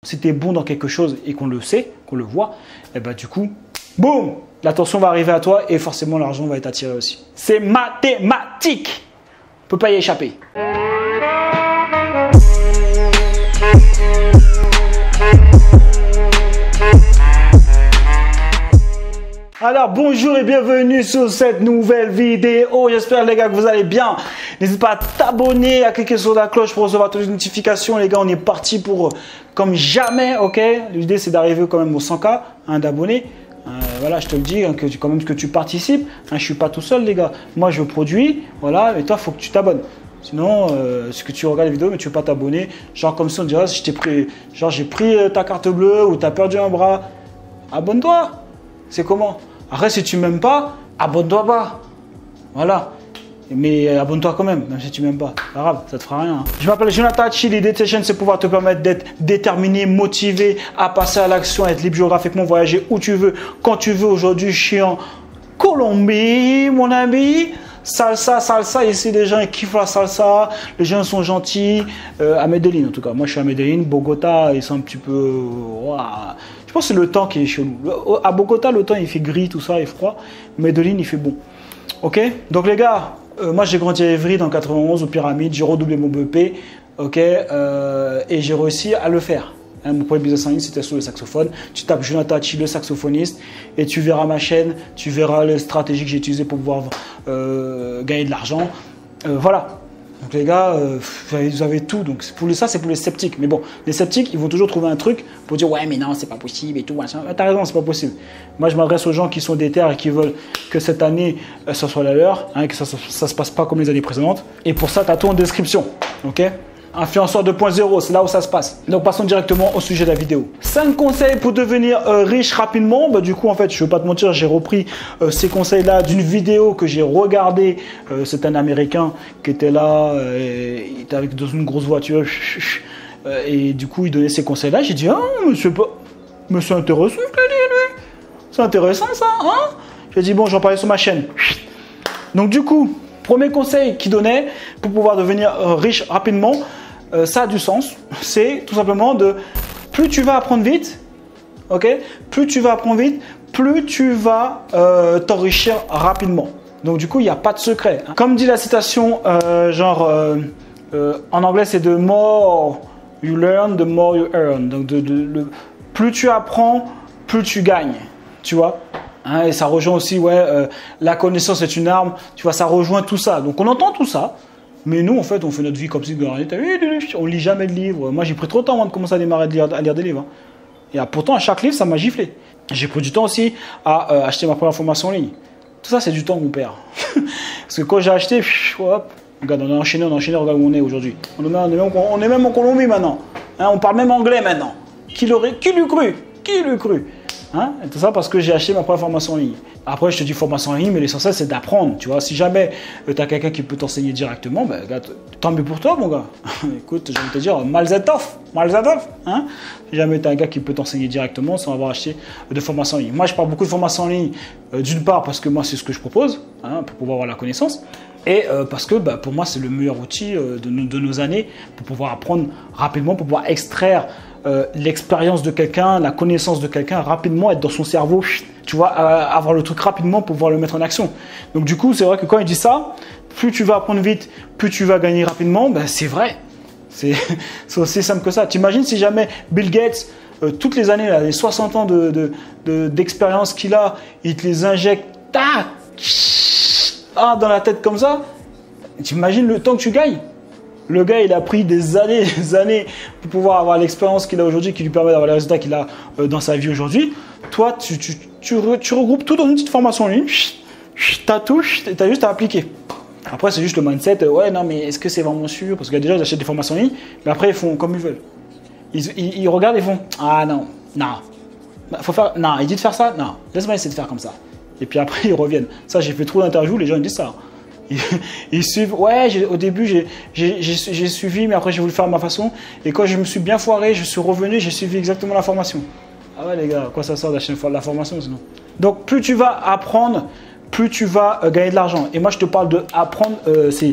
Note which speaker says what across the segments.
Speaker 1: Si tu es bon dans quelque chose et qu'on le sait, qu'on le voit, et ben du coup, boum, l'attention va arriver à toi et forcément l'argent va être attiré aussi. C'est mathématique. On ne peut pas y échapper. Alors bonjour et bienvenue sur cette nouvelle vidéo. J'espère les gars que vous allez bien. N'hésite pas à t'abonner, à cliquer sur la cloche pour recevoir toutes les notifications. Les gars, on est parti pour comme jamais, ok. L'idée c'est d'arriver quand même aux 100K d'abonnés. Voilà, je te le dis, hein, quand même que tu participes. Hein, je suis pas tout seul les gars. Moi je produis, voilà, et toi il faut que tu t'abonnes. Sinon, ce que tu regardes la vidéo mais tu veux pas t'abonner, genre comme si on dirait je t'ai pris, genre j'ai pris ta carte bleue ou tu as perdu un bras. Abonne-toi. C'est comment? Après, si tu m'aimes pas, abonne-toi pas. Voilà. Mais abonne-toi quand même si tu m'aimes pas. Pas grave, ça te fera rien. Hein. Je m'appelle Jonathan Hachi. L'idée de cette chaîne, c'est pouvoir te permettre d'être déterminé, motivé, à passer à l'action, à être libre géographiquement, voyager où tu veux, quand tu veux. Aujourd'hui, je suis en Colombie, mon ami. Salsa, salsa, ici les gens ils kiffent la salsa, les gens sont gentils, à Medellín en tout cas, moi je suis à Medellín, Bogota ils sont un petit peu, je pense que c'est le temps qui est chelou, à Bogota le temps il fait gris tout ça, il est froid, Medellín il fait bon, ok, donc les gars, moi j'ai grandi à Évry dans 91 aux Pyramides, j'ai redoublé mon BEP, ok, et j'ai réussi à le faire. Mon premier business en ligne, c'était sur le saxophone. Tu tapes Jonathan Hachi, le saxophoniste, et tu verras ma chaîne, tu verras les stratégies que j'ai utilisées pour pouvoir gagner de l'argent. Voilà. Donc les gars, vous avez tout. Donc pour ça, c'est pour les sceptiques. Mais bon, les sceptiques, ils vont toujours trouver un truc pour dire ouais, mais non, c'est pas possible et tout. T'as raison, c'est pas possible. Moi, je m'adresse aux gens qui sont déter et qui veulent que cette année, ça soit la leur, hein, que ça se passe pas comme les années précédentes. Et pour ça, tu as tout en description. Ok? Influenceur 2.0, c'est là où ça se passe. Donc passons directement au sujet de la vidéo. 5 conseils pour devenir riche rapidement. Bah, du coup, en fait, je ne vais pas te mentir, j'ai repris ces conseils-là d'une vidéo que j'ai regardée. C'est un Américain qui était là, il était dans une grosse voiture. Et du coup, il donnait ces conseils-là. J'ai dit, ah, mais c'est intéressant ce qu'il dit, lui. C'est intéressant ça, hein? J'ai dit, bon, j'en parlais sur ma chaîne. Donc du coup, premier conseil qu'il donnait pour pouvoir devenir riche rapidement, ça a du sens. C'est tout simplement de plus tu vas apprendre vite, ok, plus tu vas apprendre vite, plus tu vas t'enrichir rapidement. Donc du coup, il n'y a pas de secret. Comme dit la citation, en anglais, c'est the more you learn, the more you earn. Donc plus tu apprends, plus tu gagnes. Tu vois? Hein, et ça rejoint aussi, la connaissance est une arme, tu vois, ça rejoint tout ça. Donc on entend tout ça, mais nous, en fait, on fait notre vie comme si on lit jamais de livres. Moi, j'ai pris trop de temps avant de commencer à démarrer à lire des livres. Hein. Et pourtant, à chaque livre, ça m'a giflé. J'ai pris du temps aussi à acheter ma première formation en ligne. Tout ça, c'est du temps qu'on perd. Parce que quand j'ai acheté, hop, regarde, on a enchaîné, regarde où on est aujourd'hui. On est même en Colombie maintenant. Hein, on parle même anglais maintenant. Qui l'eût cru? Hein? Et tout ça parce que j'ai acheté ma première formation en ligne. Après, je te dis formation en ligne, mais l'essentiel, c'est d'apprendre. Tu vois, si jamais tu as quelqu'un qui peut t'enseigner directement, ben, tant mieux pour toi, mon gars. Écoute, j'ai envie de te dire, Malzatov. Hein? Si jamais tu as un gars qui peut t'enseigner directement sans avoir acheté de formation en ligne. Moi, je parle beaucoup de formation en ligne, d'une part parce que moi, c'est ce que je propose, hein, pour pouvoir avoir la connaissance. Et parce que pour moi, c'est le meilleur outil de nos années pour pouvoir apprendre rapidement, pour pouvoir extraire l'expérience de quelqu'un, la connaissance de quelqu'un rapidement, être dans son cerveau, tu vois, avoir le truc rapidement pour pouvoir le mettre en action. Donc du coup, c'est vrai que quand il dit ça, plus tu vas apprendre vite, plus tu vas gagner rapidement, c'est vrai. C'est aussi simple que ça. T'imagines si jamais Bill Gates, toutes les années, là, les 60 ans d'expérience qu'il a, il te les injecte dans la tête comme ça, t'imagines le temps que tu gagnes? Le gars, il a pris des années pour pouvoir avoir l'expérience qu'il a aujourd'hui, qui lui permet d'avoir les résultats qu'il a dans sa vie aujourd'hui. Toi, tu regroupes tout dans une petite formation en ligne. T'as juste à appliquer. Après, c'est juste le mindset. Ouais, non, mais est-ce que c'est vraiment sûr? Parce que déjà, ils achètent des formations en ligne, mais après, ils font comme ils veulent. Ils regardent et font ah non. Faut faire, non, il dit de faire ça? Non, laisse-moi essayer de faire comme ça. Et puis après, ils reviennent. Ça, j'ai fait trop d'interviews, les gens ils disent ça. Ils suivent, au début j'ai suivi, mais après j'ai voulu faire à ma façon. Et quand je me suis bien foiré, je suis revenu, j'ai suivi exactement la formation. Ah ouais les gars, à quoi ça sert d'acheter la formation sinon? Donc plus tu vas apprendre, plus tu vas gagner de l'argent. Et moi je te parle de apprendre,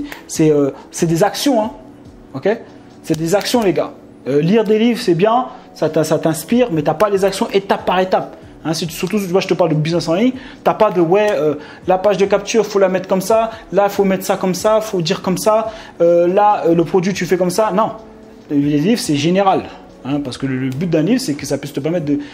Speaker 1: c'est des actions, hein, ok? C'est des actions les gars. Lire des livres c'est bien, ça t'inspire, mais tu n'as pas les actions étape par étape. Hein, surtout, tu vois, je te parle de business en ligne, tu n'as pas de la page de capture, il faut la mettre comme ça, là, il faut mettre ça comme ça, il faut dire comme ça, là, le produit, tu fais comme ça. Non, les livres, c'est général. Hein, parce que le but d'un livre, c'est que ça puisse te permettre de.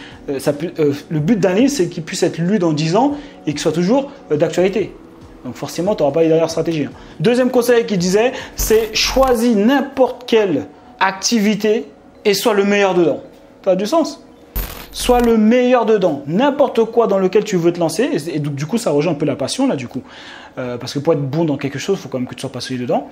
Speaker 1: Le but d'un livre, c'est qu'il puisse être lu dans 10 ans et qu'il soit toujours d'actualité. Donc forcément, tu n'auras pas les dernières stratégies. Hein. Deuxième conseil qu'il disait, c'est choisis n'importe quelle activité et sois le meilleur dedans. Ça a du sens. Sois le meilleur dedans. N'importe quoi dans lequel tu veux te lancer. Et donc, du coup, ça rejoint un peu la passion, là, du coup. Parce que pour être bon dans quelque chose, il faut quand même que tu sois passionné dedans.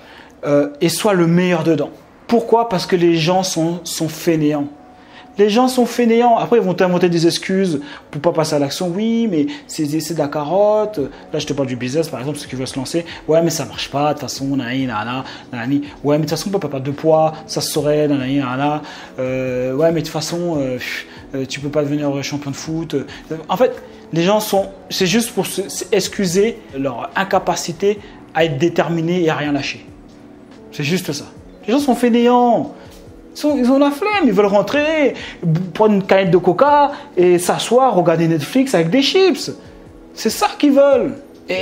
Speaker 1: Et sois le meilleur dedans. Pourquoi? Parce que les gens sont fainéants. Les gens sont fainéants. Après, ils vont t'inventer des excuses pour pas passer à l'action. Oui, mais c'est de la carotte. Là, je te parle du business, par exemple, ceux qui veulent se lancer. Ouais, mais ça marche pas. De toute façon, nanani, nanana, nanani. Ouais, mais de toute façon, on peut pas perdre de poids. Ça se saurait, nanani, nanana. Ouais, mais de toute façon, tu peux pas devenir champion de foot. En fait, les gens c'est juste pour excuser leur incapacité à être déterminés et à rien lâcher. C'est juste ça. Les gens sont fainéants. Ils ont la flemme, ils veulent rentrer, prendre une canette de coca et s'asseoir, regarder Netflix avec des chips. C'est ça qu'ils veulent.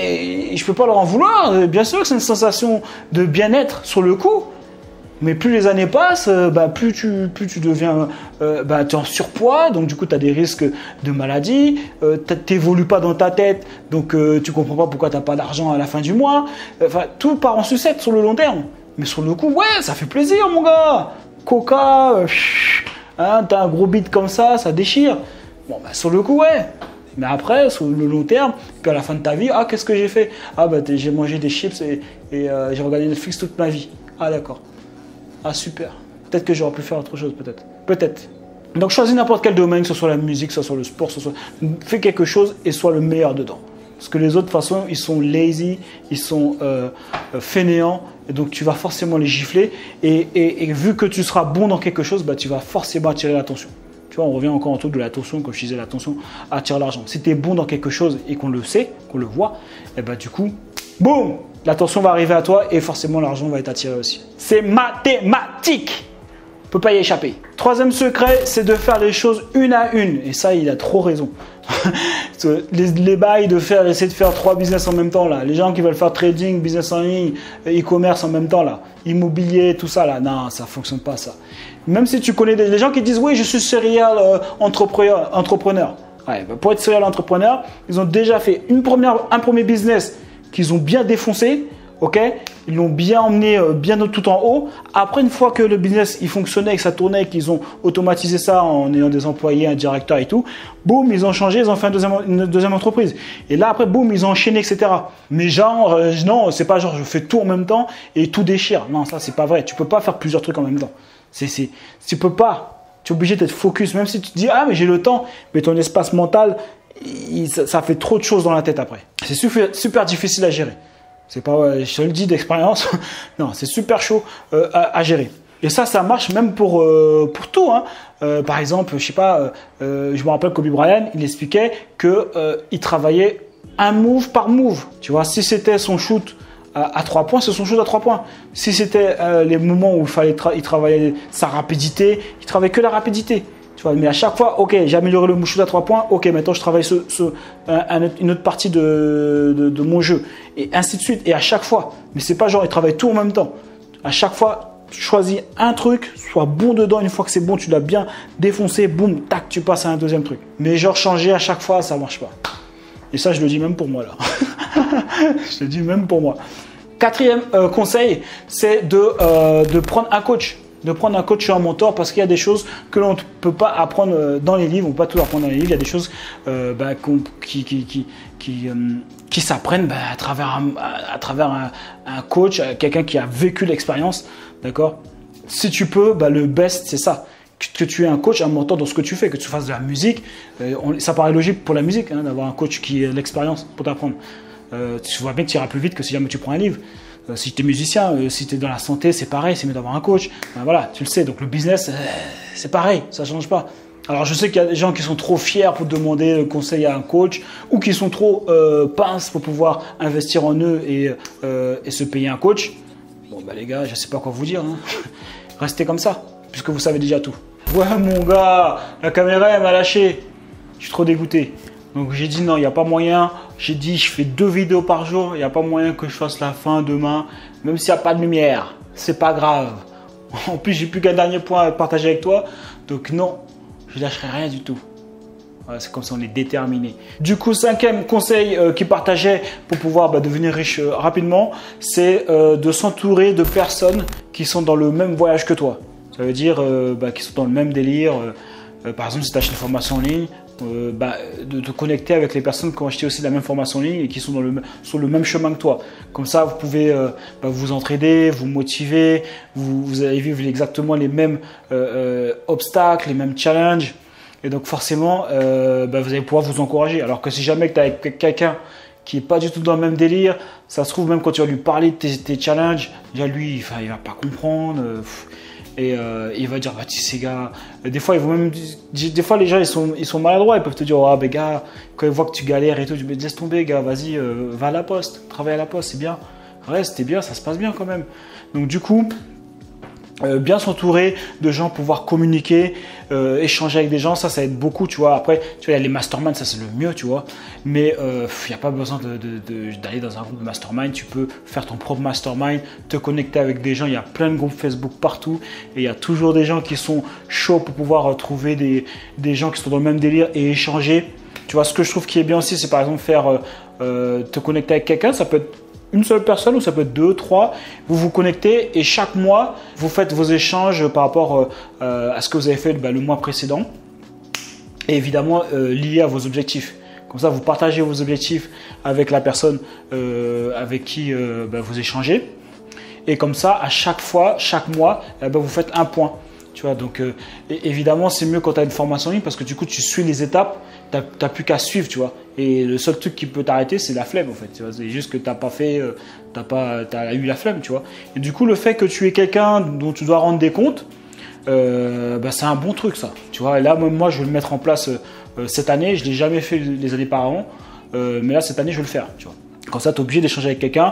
Speaker 1: Et je ne peux pas leur en vouloir. Bien sûr que c'est une sensation de bien-être sur le coup. Mais plus les années passent, plus tu deviens t'es en surpoids, donc du coup tu as des risques de maladie, tu n'évolues pas dans ta tête, donc tu ne comprends pas pourquoi tu n'as pas d'argent à la fin du mois. Tout part en sucette sur le long terme. Mais sur le coup, ouais, ça fait plaisir mon gars. Coca, hein, t'as un gros bide comme ça déchire. Bon, sur le coup, ouais. Mais après, sur le long terme, puis à la fin de ta vie, ah, qu'est-ce que j'ai fait? Ah, j'ai mangé des chips et j'ai regardé Netflix toute ma vie. Ah, d'accord. Ah, super. Peut-être que j'aurais pu faire autre chose, peut-être. Peut-être. Donc, choisis n'importe quel domaine, que ce soit la musique, que ce soit le sport, fais quelque chose et sois le meilleur dedans. Parce que les autres, de toute façon, ils sont lazy, ils sont fainéants, et donc tu vas forcément les gifler. Et vu que tu seras bon dans quelque chose, tu vas forcément attirer l'attention. Tu vois, on revient encore en tout de l'attention, comme je disais, l'attention attire l'argent. Si tu es bon dans quelque chose et qu'on le sait, qu'on le voit, et du coup, boum, l'attention va arriver à toi et forcément l'argent va être attiré aussi. C'est mathématique. On ne peut pas y échapper. Troisième secret, c'est de faire les choses une à une. Et ça, il a trop raison. les bails essayer de faire 3 business en même temps là. Les gens qui veulent faire trading, business en ligne, e-commerce en même temps là, immobilier, tout ça là, non, ça fonctionne pas ça. Même si tu connais les gens qui disent oui, je suis serial entrepreneur. Ouais, pour être serial entrepreneur, ils ont déjà fait un premier business qu'ils ont bien défoncé. Ok, ils l'ont bien emmené bien tout en haut. Après, une fois que le business il fonctionnait et que ça tournait et qu'ils ont automatisé ça en ayant des employés, un directeur et tout, boum, ils ont changé, ils ont fait une deuxième entreprise. Et là, après, boum, ils ont enchaîné, etc. Mais genre, non, c'est pas genre je fais tout en même temps et tout déchire. Non, ça, c'est pas vrai. Tu peux pas faire plusieurs trucs en même temps. Tu peux pas. Tu es obligé d'être focus. Même si tu te dis, ah, mais j'ai le temps, mais ton espace mental, ça fait trop de choses dans la tête après. C'est super difficile à gérer. C'est pas, je te le dis d'expérience, non, c'est super chaud à gérer. Et ça marche même pour tout. Hein. Par exemple, je sais pas, je me rappelle Kobe Bryant, il expliquait qu'il travaillait un move par move. Tu vois, si c'était son shoot à 3 points, c'est son shoot à 3 points. Si c'était les moments où il travaillait sa rapidité, il travaillait que la rapidité. Tu vois, mais à chaque fois, ok, j'ai amélioré le shoot à 3 points, ok, maintenant je travaille une autre partie de mon jeu. Et ainsi de suite. Et à chaque fois. Mais c'est pas genre, il travaille tout en même temps. À chaque fois, tu choisis un truc, sois bon dedans. Une fois que c'est bon, tu l'as bien défoncé, boum, tac, tu passes à un deuxième truc. Mais genre, changer à chaque fois, ça marche pas. Et ça, je le dis même pour moi, là. Je le dis même pour moi. Quatrième conseil, c'est de prendre un coach. De prendre un coach ou un mentor parce qu'il y a des choses que l'on ne peut pas apprendre dans les livres, on ne peut pas tout apprendre dans les livres. Il y a des choses qui s'apprennent à travers un coach, quelqu'un qui a vécu l'expérience, d'accord. Si tu peux, le best c'est ça, que tu aies un coach, un mentor dans ce que tu fais, que tu fasses de la musique. Ça paraît logique pour la musique hein, d'avoir un coach qui a l'expérience pour t'apprendre. Tu vois bien que tu iras plus vite que si jamais tu prends un livre. Si tu es musicien, si tu es dans la santé, c'est pareil, c'est mieux d'avoir un coach. Voilà, tu le sais. Donc le business, c'est pareil, ça ne change pas. Alors je sais qu'il y a des gens qui sont trop fiers pour demander conseil à un coach ou qui sont trop pinces pour pouvoir investir en eux et se payer un coach. Bon, les gars, je ne sais pas quoi vous dire. Hein. Restez comme ça, puisque vous savez déjà tout. Ouais, mon gars, la caméra, elle m'a lâché. Je suis trop dégoûté. Donc j'ai dit non, il n'y a pas moyen. J'ai dit je fais 2 vidéos par jour. Il n'y a pas moyen que je fasse la fin demain. Même s'il n'y a pas de lumière. C'est pas grave. En plus, j'ai plus qu'un dernier point à partager avec toi. Donc non, je lâcherai rien du tout. Voilà, c'est comme ça, on est déterminé. Du coup, 5e conseil qu'il partageait pour pouvoir devenir riche rapidement, c'est de s'entourer de personnes qui sont dans le même voyage que toi. Ça veut dire qui sont dans le même délire. Par exemple, si tu achètes une formation en ligne, de te connecter avec les personnes qui ont acheté aussi la même formation en ligne et qui sont sur le même chemin que toi. Comme ça, vous pouvez vous entraider, vous motiver, vous allez vivre exactement les mêmes obstacles, les mêmes challenges. Et donc forcément, vous allez pouvoir vous encourager. Alors que si jamais tu as quelqu'un qui n'est pas du tout dans le même délire, ça se trouve même quand tu vas lui parler de tes challenges, déjà lui, il ne va pas comprendre. Et il va dire, bah, tu sais, gars, des fois, les gens, ils sont maladroits. Ils peuvent te dire, ah, ben, gars, quand ils voient que tu galères et tout, tu me dis, laisse tomber, gars, vas-y, va à la poste, travaille à la poste, c'est bien. Reste, c'est bien, ça se passe bien quand même. Donc, du coup, bien s'entourer de gens, pouvoir communiquer, échanger avec des gens, ça aide beaucoup, tu vois. Après, tu vois, il y a les masterminds, ça c'est le mieux, tu vois. Mais il n'y a pas besoin d'aller dans un groupe de mastermind. Tu peux faire ton propre mastermind, te connecter avec des gens. Il y a plein de groupes Facebook partout et il y a toujours des gens qui sont chauds pour pouvoir trouver des gens qui sont dans le même délire et échanger. Tu vois, ce que je trouve qui est bien aussi, c'est par exemple te connecter avec quelqu'un. Ça peut être une seule personne ou ça peut être 2, 3, vous vous connectez et chaque mois, vous faites vos échanges par rapport à ce que vous avez fait le mois précédent et évidemment lié à vos objectifs. Comme ça, vous partagez vos objectifs avec la personne avec qui vous échangez et comme ça, à chaque fois, chaque mois, vous faites un point. Tu vois, donc évidemment, c'est mieux quand tu as une formation en ligne parce que du coup, tu suis les étapes, tu n'as plus qu'à suivre, tu vois. Et le seul truc qui peut t'arrêter, c'est la flemme, en fait. Tu vois, c'est juste que tu n'as pas fait, tu as eu la flemme, tu vois. Et du coup, le fait que tu es quelqu'un dont tu dois rendre des comptes, c'est un bon truc, ça. Tu vois, et là, moi, je vais le mettre en place cette année. Je ne l'ai jamais fait les années par avant, mais là, cette année, je vais le faire, tu vois. Comme ça, tu es obligé d'échanger avec quelqu'un.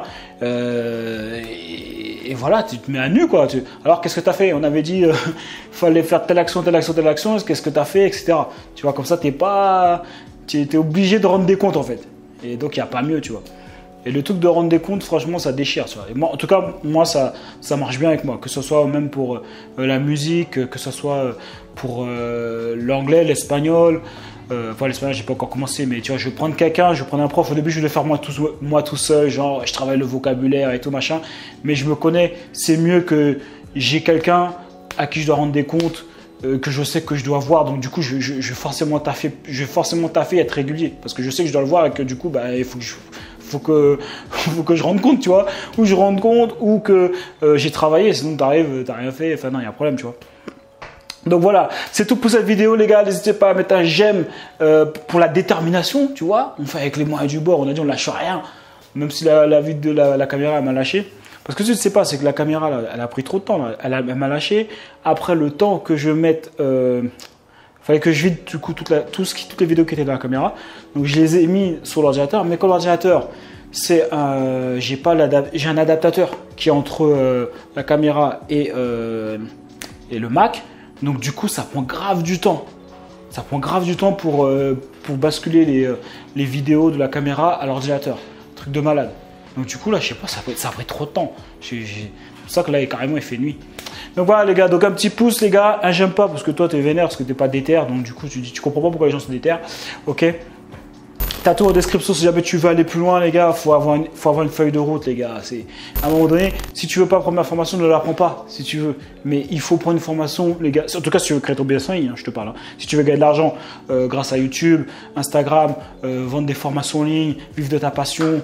Speaker 1: Et voilà, tu te mets à nu, quoi. Alors, qu'est-ce que tu as fait? On avait dit qu'il fallait faire telle action, telle action, telle action. Qu'est-ce que tu as fait, etc. Tu vois, comme ça, tu es obligé de rendre des comptes, en fait. Et donc, il n'y a pas mieux, tu vois. Et le truc de rendre des comptes, franchement, ça déchire. Tu vois. Et moi, en tout cas, moi, ça marche bien avec moi. Que ce soit même pour la musique, que ce soit pour l'anglais, l'espagnol. Enfin, l'espagnol, j'ai pas encore commencé, mais tu vois, je vais prendre quelqu'un, je vais prendre un prof. Au début, je vais le faire moi tout seul, genre, je travaille le vocabulaire et tout machin. Mais je me connais, c'est mieux que j'ai quelqu'un à qui je dois rendre des comptes, que je sais que je dois voir. Donc, du coup, je vais forcément taffer et être régulier, parce que je sais que je dois le voir et que du coup, il faut que je rende compte, tu vois, ou je rende compte, ou que j'ai travaillé. Sinon, t'as rien fait. Enfin, non, il y a un problème, tu vois. Donc voilà, c'est tout pour cette vidéo les gars, n'hésitez pas à mettre un j'aime pour la détermination, tu vois. On fait avec les moyens du bord, on a dit on lâche rien, même si la vue de la caméra elle m'a lâché. Parce que ce que tu ne sais pas, c'est que la caméra là, elle a pris trop de temps, là. Elle m'a lâché. Après le temps que je mette, fallait que je vide du coup toutes les vidéos qui étaient dans la caméra. Donc je les ai mis sur l'ordinateur, mais comme l'ordinateur, j'ai un adaptateur qui est entre la caméra et le Mac. Donc du coup, ça prend grave du temps. Ça prend grave du temps pour basculer les vidéos de la caméra à l'ordinateur. Truc de malade. Donc du coup, là, je sais pas, ça a pris trop de temps. C'est pour ça que là, carrément, il fait nuit. Donc voilà, les gars. Donc un petit pouce, les gars. Un j'aime pas parce que toi, tu es vénère, parce que tu n'es pas déter. Donc du coup, tu comprends pas pourquoi les gens sont déter. Ok. T'as tout en description si jamais tu veux aller plus loin, les gars. Faut avoir une feuille de route, les gars. À un moment donné, si tu veux pas prendre ma formation, ne la prends pas, si tu veux. Mais il faut prendre une formation, les gars. En tout cas, si tu veux créer ton business en ligne, je te parle. Si tu veux gagner de l'argent grâce à YouTube, Instagram, vendre des formations en ligne, vivre de ta passion,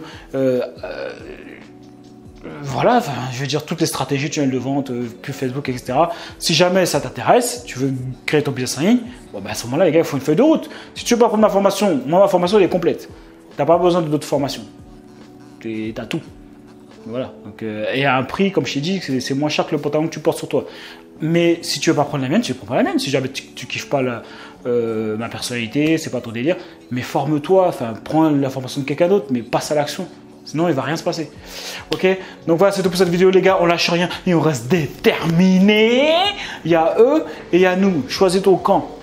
Speaker 1: voilà, enfin, je veux dire, toutes les stratégies, tunnels de vente, pub Facebook, etc. Si jamais ça t'intéresse, tu veux créer ton business en ligne, à ce moment-là, les gars, il faut une feuille de route. Si tu veux pas prendre ma formation, ma formation, elle est complète. Tu n'as pas besoin d'autres formations. Tu as tout. Voilà. Donc, et à un prix, comme je t'ai dit, c'est moins cher que le pantalon que tu portes sur toi. Mais si tu veux pas prendre la mienne, tu ne prends pas la mienne. Si jamais tu kiffes pas ma personnalité, c'est pas ton délire, mais forme-toi, enfin, prends la formation de quelqu'un d'autre, mais passe à l'action. Sinon, il va rien se passer. Ok? Donc voilà, c'est tout pour cette vidéo, les gars. On lâche rien et on reste déterminés. Il y a eux et il y a nous. Choisis ton camp.